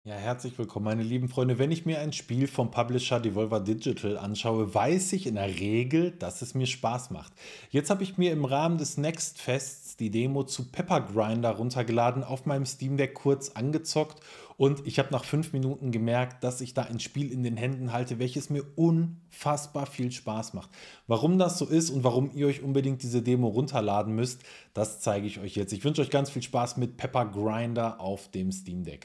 Ja, herzlich willkommen, meine lieben Freunde. Wenn ich mir ein Spiel vom Publisher Devolver Digital anschaue, weiß ich in der Regel, dass es mir Spaß macht. Jetzt habe ich mir im Rahmen des Next Fests die Demo zu Pepper Grinder runtergeladen, auf meinem Steam Deck kurz angezockt und ich habe nach 5 Minuten gemerkt, dass ich da ein Spiel in den Händen halte, welches mir unfassbar viel Spaß macht. Warum das so ist und warum ihr euch unbedingt diese Demo runterladen müsst, das zeige ich euch jetzt. Ich wünsche euch ganz viel Spaß mit Pepper Grinder auf dem Steam Deck.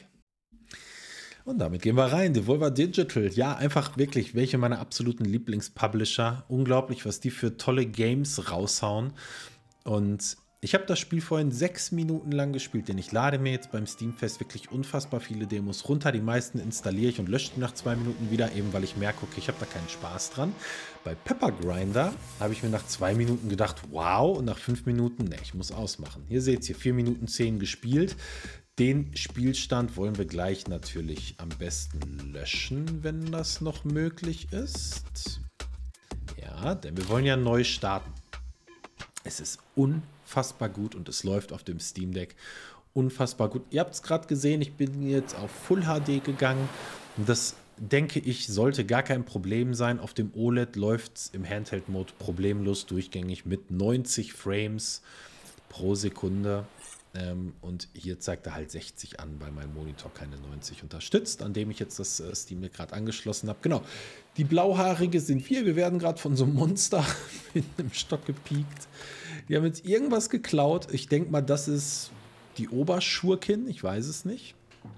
Und damit gehen wir rein. Devolver Digital. Ja, einfach wirklich welche meiner absoluten Lieblingspublisher. Unglaublich, was die für tolle Games raushauen. Und ich habe das Spiel vorhin 6 Minuten lang gespielt, denn ich lade mir jetzt beim Steamfest wirklich unfassbar viele Demos runter. Die meisten installiere ich und lösche die nach 2 Minuten wieder, eben weil ich merke, okay, ich habe da keinen Spaß dran. Bei Pepper Grinder habe ich mir nach 2 Minuten gedacht, wow, und nach 5 Minuten, ne, ich muss ausmachen. Hier seht ihr, 4 Minuten 10 gespielt. Den Spielstand wollen wir gleich natürlich am besten löschen, wenn das noch möglich ist. Ja, denn wir wollen ja neu starten. Es ist unfassbar gut und es läuft auf dem Steam Deck unfassbar gut. Ihr habt es gerade gesehen, ich bin jetzt auf Full HD gegangen. Und das, denke ich, sollte gar kein Problem sein. Auf dem OLED läuft es im Handheld-Mode problemlos durchgängig mit 90 Frames pro Sekunde. Und hier zeigt er halt 60 an, weil mein Monitor keine 90 unterstützt, an dem ich jetzt das Steam Deck gerade angeschlossen habe. Genau, die Blauhaarige sind wir. Wir werden gerade von so einem Monster mit einem Stock gepiekt. Die haben jetzt irgendwas geklaut. Ich denke mal, das ist die Oberschurkin. Ich weiß es nicht.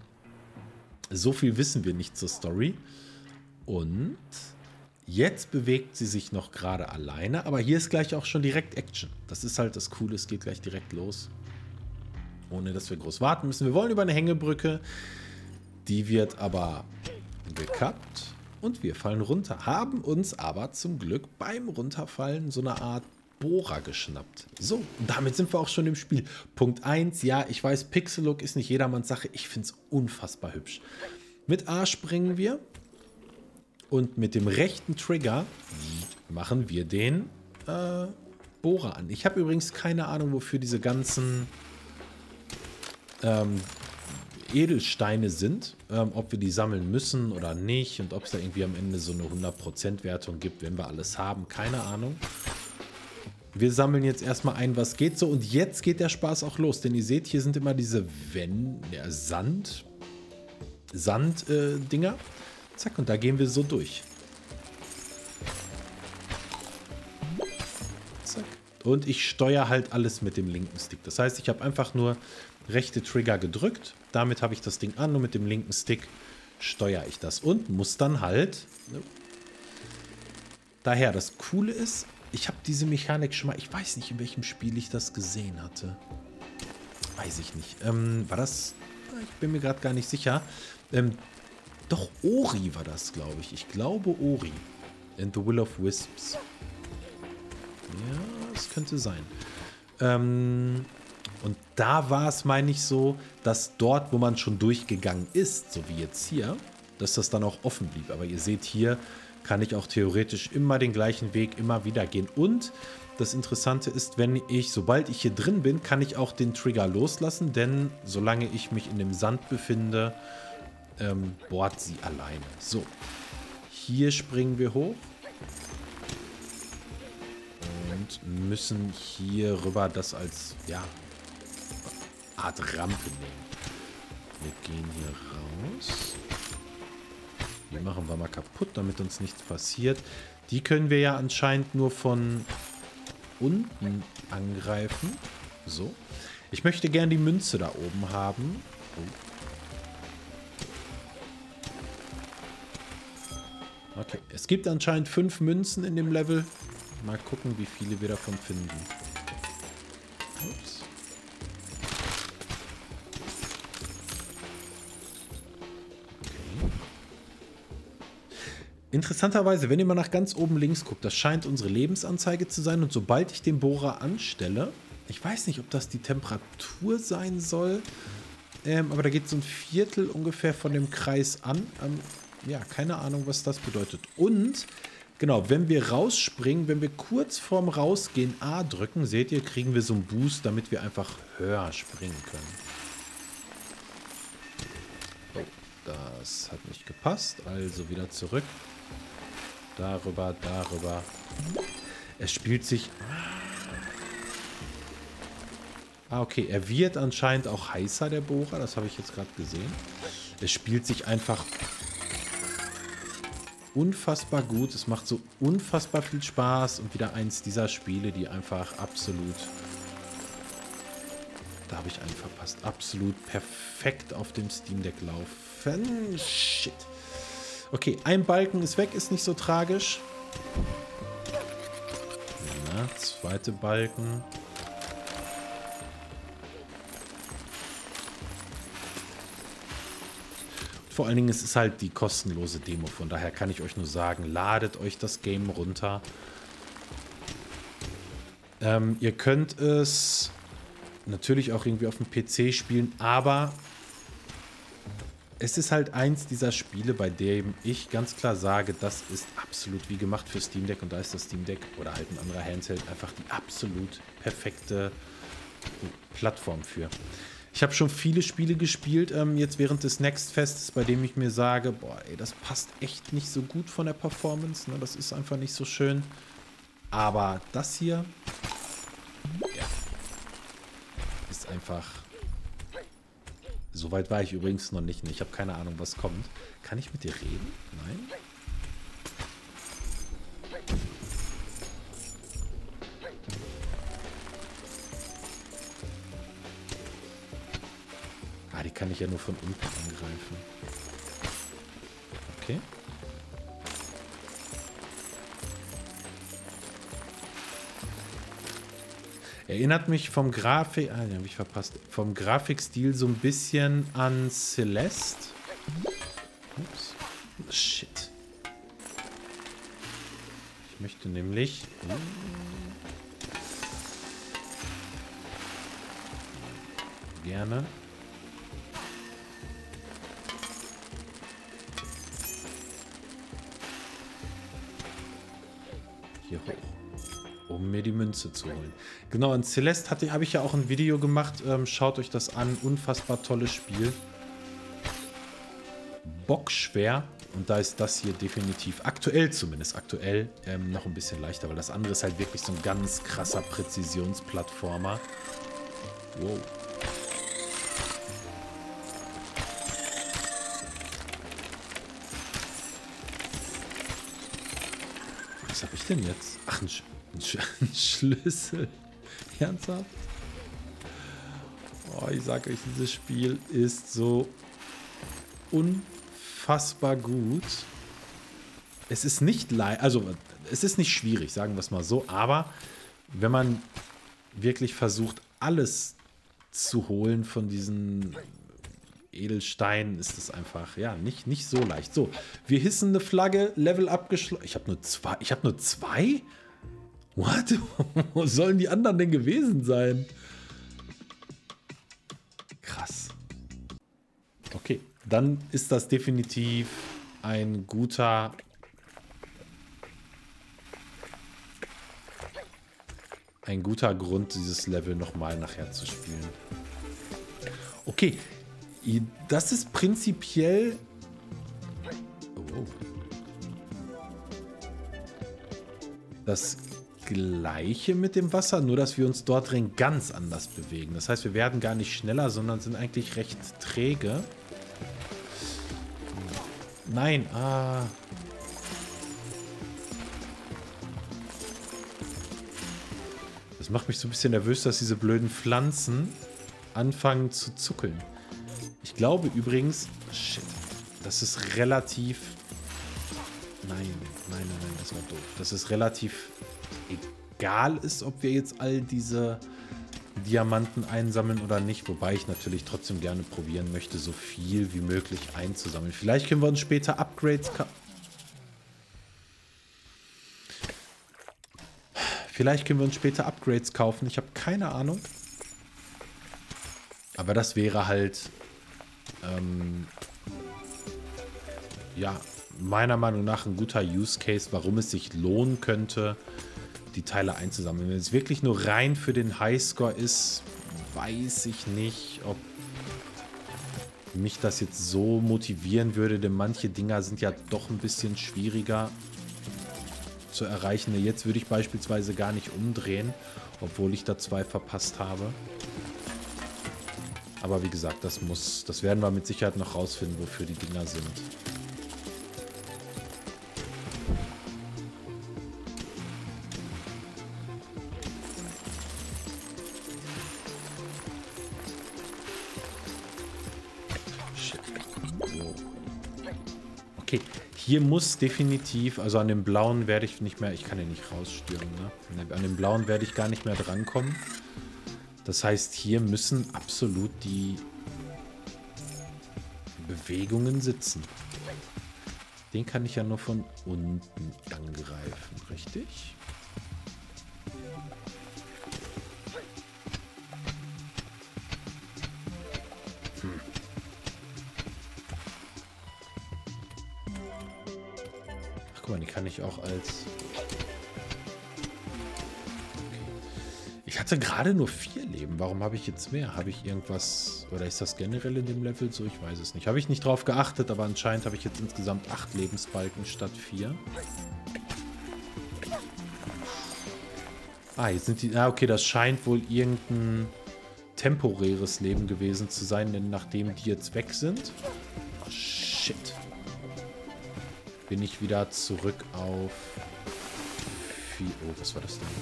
So viel wissen wir nicht zur Story. Und jetzt bewegt sie sich noch gerade alleine. Aber hier ist gleich auch schon direkt Action. Das ist halt das Coole. Es geht gleich direkt los. Ohne dass wir groß warten müssen. Wir wollen über eine Hängebrücke. Die wird aber gekappt. Und wir fallen runter. Haben uns aber zum Glück beim Runterfallen so eine Art Bohrer geschnappt. So, und damit sind wir auch schon im Spiel. Punkt 1, ja, ich weiß, Pixel-Look ist nicht jedermanns Sache. Ich finde es unfassbar hübsch. Mit A springen wir. Und mit dem rechten Trigger machen wir den Bohrer an. Ich habe übrigens keine Ahnung, wofür diese ganzen Edelsteine sind, ob wir die sammeln müssen oder nicht und ob es da irgendwie am Ende so eine 100% Wertung gibt, wenn wir alles haben, keine Ahnung. Wir sammeln jetzt erstmal ein, was geht so, und jetzt geht der Spaß auch los, denn ihr seht, hier sind immer diese Sand-Dinger. Zack, und da gehen wir so durch. Zack. Und ich steuere halt alles mit dem linken Stick. Das heißt, ich habe einfach nur rechte Trigger gedrückt. Damit habe ich das Ding an und mit dem linken Stick steuere ich das. Und muss dann halt... Daher, das Coole ist, ich habe diese Mechanik schon mal... Ich weiß nicht, in welchem Spiel ich das gesehen hatte. Weiß ich nicht. War das... Ich bin mir gerade gar nicht sicher. Doch, Ori war das, glaube ich. Ich glaube, Ori. And the Will of Wisps. Ja, das könnte sein. Und da war es, meine ich, so, dass dort, wo man schon durchgegangen ist, so wie jetzt hier, dass das dann auch offen blieb. Aber ihr seht, hier kann ich auch theoretisch immer den gleichen Weg immer wieder gehen. Und das Interessante ist, sobald ich hier drin bin, kann ich auch den Trigger loslassen, denn solange ich mich in dem Sand befinde, bohrt sie alleine. So, hier springen wir hoch. Und müssen hier rüber das als, ja, Art Rampe nehmen. Wir gehen hier raus. Die machen wir mal kaputt, damit uns nichts passiert. Die können wir ja anscheinend nur von unten angreifen. So. Ich möchte gerne die Münze da oben haben. Oh. Okay. Es gibt anscheinend 5 Münzen in dem Level. Mal gucken, wie viele wir davon finden. Ups. Interessanterweise, wenn ihr mal nach ganz oben links guckt, das scheint unsere Lebensanzeige zu sein. Und sobald ich den Bohrer anstelle, ich weiß nicht, ob das die Temperatur sein soll, aber da geht so ein Viertel ungefähr von dem Kreis an. Ja, keine Ahnung, was das bedeutet. Und, genau, wenn wir rausspringen, wenn wir kurz vorm Rausgehen A drücken, seht ihr, kriegen wir so einen Boost, damit wir einfach höher springen können. Das hat nicht gepasst. Also wieder zurück. Darüber, darüber. Es spielt sich... Ah, okay. Er wird anscheinend auch heißer, der Bohrer. Das habe ich jetzt gerade gesehen. Es spielt sich einfach unfassbar gut. Es macht so unfassbar viel Spaß. Und wieder eins dieser Spiele, die einfach absolut... Da habe ich einen verpasst. Absolut perfekt auf dem Steam Deck laufen. Shit. Okay, ein Balken ist weg, ist nicht so tragisch. Na, zweite Balken. Vor allen Dingen, es ist halt die kostenlose Demo. Von daher kann ich euch nur sagen, ladet euch das Game runter. Ihr könnt es natürlich auch irgendwie auf dem PC spielen, aber es ist halt eins dieser Spiele, bei dem ich ganz klar sage, das ist absolut wie gemacht für Steam Deck und da ist das Steam Deck oder halt ein anderer Handheld einfach die absolut perfekte Plattform für. Ich habe schon viele Spiele gespielt, jetzt während des Next Fests, bei dem ich mir sage, boah, ey, das passt echt nicht so gut von der Performance, ne? Das ist einfach nicht so schön. Aber das hier, ja, ist einfach... So weit war ich übrigens noch nicht. Ich habe keine Ahnung, was kommt. Kann ich mit dir reden? Nein? Ah, die kann ich ja nur von unten angreifen. Okay. Erinnert mich vom Grafik... Ah, den habe ich verpasst. Vom Grafikstil so ein bisschen an Celeste. Ups. Shit. Ich möchte nämlich... Gerne... Hier hoch. Um mir die Münze zu holen. Genau, in Celeste habe ich ja auch ein Video gemacht. Schaut euch das an. Unfassbar tolles Spiel. Bockschwer. Und da ist das hier definitiv, aktuell zumindest, noch ein bisschen leichter. Weil das andere ist halt wirklich so ein ganz krasser Präzisionsplattformer. Wow. Was habe ich denn jetzt? Ach, ein Schlüssel. Ernsthaft? Oh, ich sag euch, dieses Spiel ist so unfassbar gut. Es ist nicht es ist nicht schwierig, sagen wir es mal so, aber wenn man wirklich versucht, alles zu holen von diesen Edelsteinen, ist es einfach, ja, nicht so leicht. So, wir hissen eine Flagge, Level abgeschlossen. Ich habe nur zwei. Ich habe nur zwei? What? Wo sollen die anderen denn gewesen sein? Krass. Okay, dann ist das definitiv ein guter... Grund, dieses Level nochmal nachher zu spielen. Okay, das ist prinzipiell... Oh. Das Gleiche mit dem Wasser, nur dass wir uns dort drin ganz anders bewegen. Das heißt, wir werden gar nicht schneller, sondern sind eigentlich recht träge. Nein, Das macht mich so ein bisschen nervös, dass diese blöden Pflanzen anfangen zu zuckeln. Ich glaube übrigens, shit, das ist relativ... Nein, das war doof. Das ist relativ egal ist, ob wir jetzt all diese Diamanten einsammeln oder nicht. Wobei ich natürlich trotzdem gerne probieren möchte, so viel wie möglich einzusammeln. Vielleicht können wir uns später Upgrades kaufen. Ich habe keine Ahnung. Aber das wäre halt... ja, meiner Meinung nach ein guter Use Case, warum es sich lohnen könnte, die Teile einzusammeln. Wenn es wirklich nur rein für den Highscore ist, weiß ich nicht, ob mich das jetzt so motivieren würde, denn manche Dinger sind ja doch ein bisschen schwieriger zu erreichen. Jetzt würde ich beispielsweise gar nicht umdrehen, obwohl ich da 2 verpasst habe. Aber wie gesagt, das werden wir mit Sicherheit noch rausfinden, wofür die Dinger sind. Okay, hier muss definitiv, also an dem blauen werde ich nicht mehr, ich kann ja nicht rausstürmen, ne? An dem blauen werde ich gar nicht mehr drankommen. Das heißt, hier müssen absolut die Bewegungen sitzen. Den kann ich ja nur von unten angreifen, richtig? Ach, guck mal, die kann ich auch als... Ich hatte gerade nur 4 Leben. Warum habe ich jetzt mehr? Habe ich irgendwas... Oder ist das generell in dem Level so? Ich weiß es nicht. Habe ich nicht drauf geachtet, aber anscheinend habe ich jetzt insgesamt 8 Lebensbalken statt 4. Ah, jetzt sind die... Ah, okay, das scheint wohl irgendein temporäres Leben gewesen zu sein, denn nachdem die jetzt weg sind... Oh, shit. Bin ich wieder zurück auf... 4... Oh, was war das denn?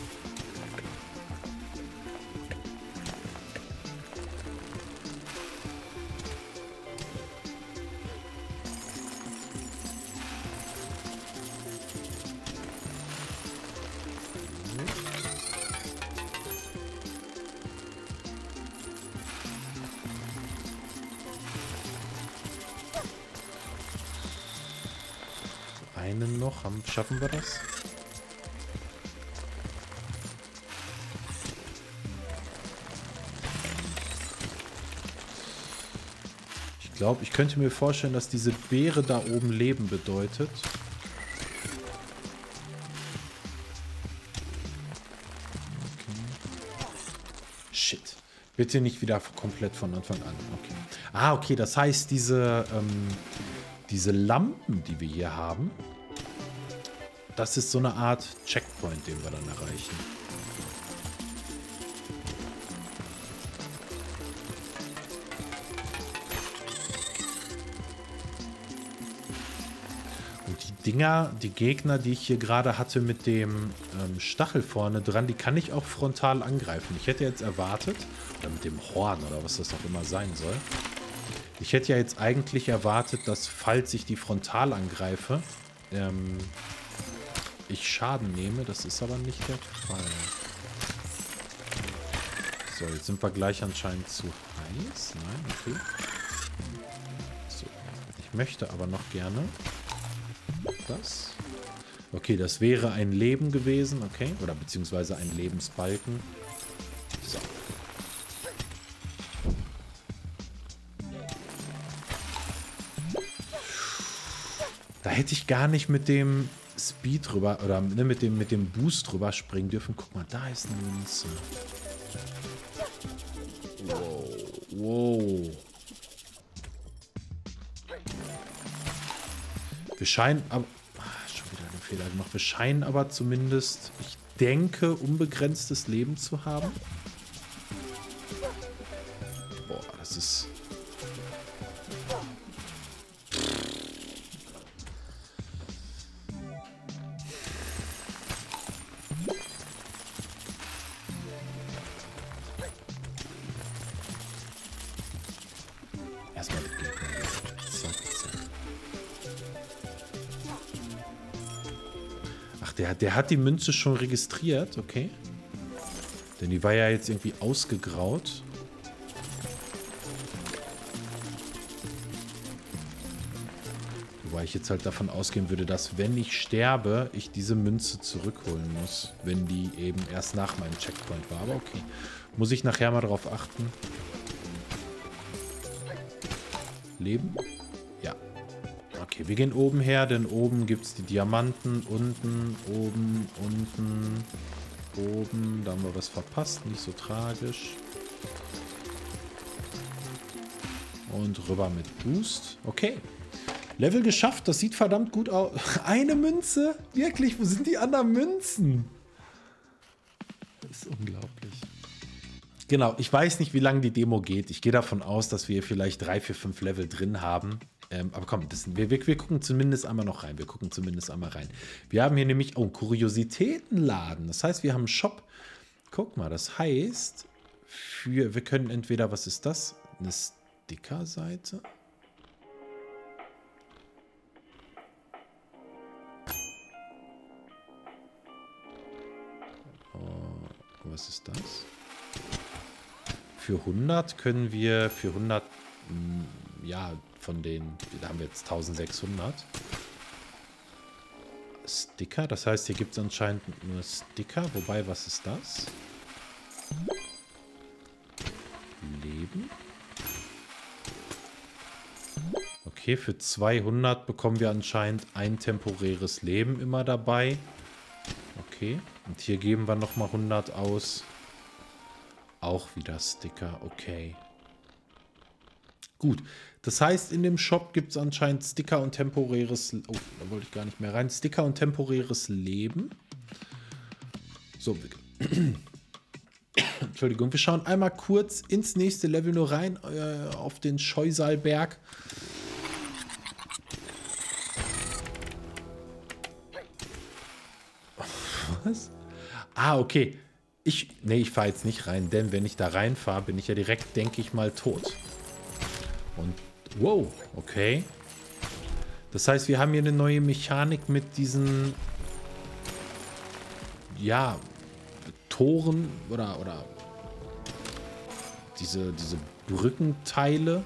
Einen noch. Schaffen wir das? Ich glaube, ich könnte mir vorstellen, dass diese Beere da oben Leben bedeutet. Okay. Shit. Bitte nicht wieder komplett von Anfang an. Okay. Ah, okay. Das heißt, diese Lampen, die wir hier haben, das ist so eine Art Checkpoint, den wir dann erreichen. Und die Dinger, die Gegner, die ich hier gerade hatte mit dem Stachel vorne dran, die kann ich auch frontal angreifen. Ich hätte jetzt erwartet, oder mit dem Horn oder was das auch immer sein soll. Ich hätte ja jetzt eigentlich erwartet, dass, falls ich die frontal angreife, ich Schaden nehme. Das ist aber nicht der Fall. So, jetzt sind wir gleich anscheinend zu heiß. Nein, okay. So, ich möchte aber noch gerne das. Okay, das wäre ein Leben gewesen, okay. Oder beziehungsweise ein Lebensbalken. So. Da hätte ich gar nicht mit dem Speed drüber, oder ne, mit dem Boost drüber springen dürfen. Guck mal, da ist eine Münze. Wow. Wow. Wir scheinen aber... schon wieder einen Fehler gemacht. Wir scheinen aber zumindest, ich denke, unbegrenztes Leben zu haben. Boah, das ist... Erstmal die Gegner. Zack, zack. Ach, der hat die Münze schon registriert, okay. Denn die war ja jetzt irgendwie ausgegraut. Wobei ich jetzt halt davon ausgehen würde, dass, wenn ich sterbe, ich diese Münze zurückholen muss. Wenn die eben erst nach meinem Checkpoint war. Aber okay. Muss ich nachher mal drauf achten. Leben? Ja. Okay, wir gehen oben her, denn oben gibt es die Diamanten. Unten, oben, unten, oben. Da haben wir was verpasst. Nicht so tragisch. Und rüber mit Boost. Okay. Level geschafft, das sieht verdammt gut aus. Eine Münze? Wirklich, wo sind die anderen Münzen? Das ist unglaublich. Genau, ich weiß nicht, wie lange die Demo geht. Ich gehe davon aus, dass wir vielleicht 3, 4, 5 Level drin haben. Aber komm, wir gucken zumindest einmal noch rein. Wir gucken zumindest einmal rein. Wir haben hier nämlich, oh, Kuriositätenladen. Das heißt, wir haben einen Shop. Guck mal, das heißt, wir können entweder, was ist das? Eine Sticker-Seite? Was ist das? Für 100 können wir, für 100, ja, von den, da haben wir jetzt 1600. Sticker, das heißt, hier gibt es anscheinend nur Sticker, wobei, was ist das? Leben. Okay, für 200 bekommen wir anscheinend ein temporäres Leben immer dabei. Okay, und hier geben wir nochmal 100 aus. Auch wieder Sticker, okay. Gut, das heißt, in dem Shop gibt es anscheinend Sticker und temporäres... Oh, da wollte ich gar nicht mehr rein. Sticker und temporäres Leben. So, Entschuldigung, wir schauen einmal kurz ins nächste Level nur rein, auf den Scheusaalberg. Was? Ah, okay. Nee, ich fahre jetzt nicht rein, denn wenn ich da reinfahre, bin ich ja direkt, denke ich mal, tot. Und, wow, okay. Das heißt, wir haben hier eine neue Mechanik mit diesen, ja, Toren oder diese Brückenteile,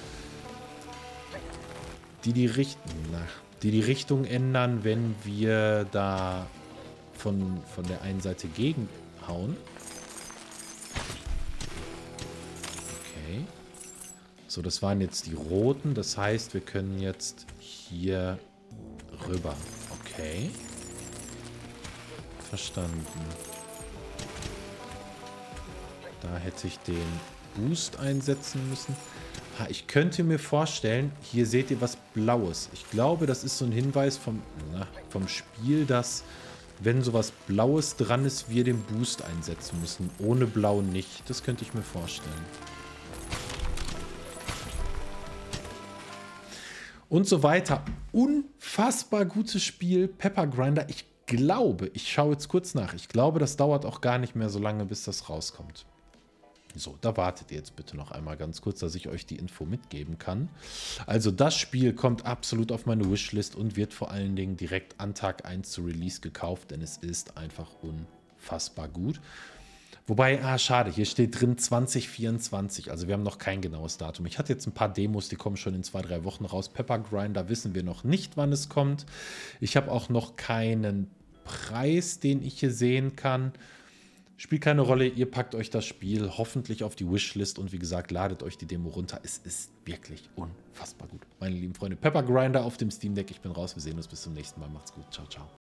die die Richtung ändern, wenn wir da von der einen Seite gegenhauen. Okay. So, das waren jetzt die roten. Das heißt, wir können jetzt hier rüber. Okay. Verstanden. Da hätte ich den Boost einsetzen müssen. Ich könnte mir vorstellen, hier seht ihr was Blaues. Ich glaube, das ist so ein Hinweis vom Spiel, dass, wenn sowas Blaues dran ist, wir den Boost einsetzen müssen. Ohne Blau nicht. Das könnte ich mir vorstellen. Und so weiter. Unfassbar gutes Spiel. Pepper Grinder. Ich glaube, ich schaue jetzt kurz nach. Ich glaube, das dauert auch gar nicht mehr so lange, bis das rauskommt. So, da wartet ihr jetzt bitte noch einmal ganz kurz, dass ich euch die Info mitgeben kann. Also das Spiel kommt absolut auf meine Wishlist und wird vor allen Dingen direkt an Tag 1 zu Release gekauft, denn es ist einfach unfassbar gut. Wobei, schade, hier steht drin 2024, also wir haben noch kein genaues Datum. Ich hatte jetzt ein paar Demos, die kommen schon in 2, 3 Wochen raus. Pepper Grinder wissen wir noch nicht, wann es kommt. Ich habe auch noch keinen Preis, den ich hier sehen kann. Spielt keine Rolle, ihr packt euch das Spiel hoffentlich auf die Wishlist und wie gesagt, ladet euch die Demo runter. Es ist wirklich unfassbar gut. Meine lieben Freunde, Pepper Grinder auf dem Steam Deck. Ich bin raus, wir sehen uns bis zum nächsten Mal. Macht's gut, ciao, ciao.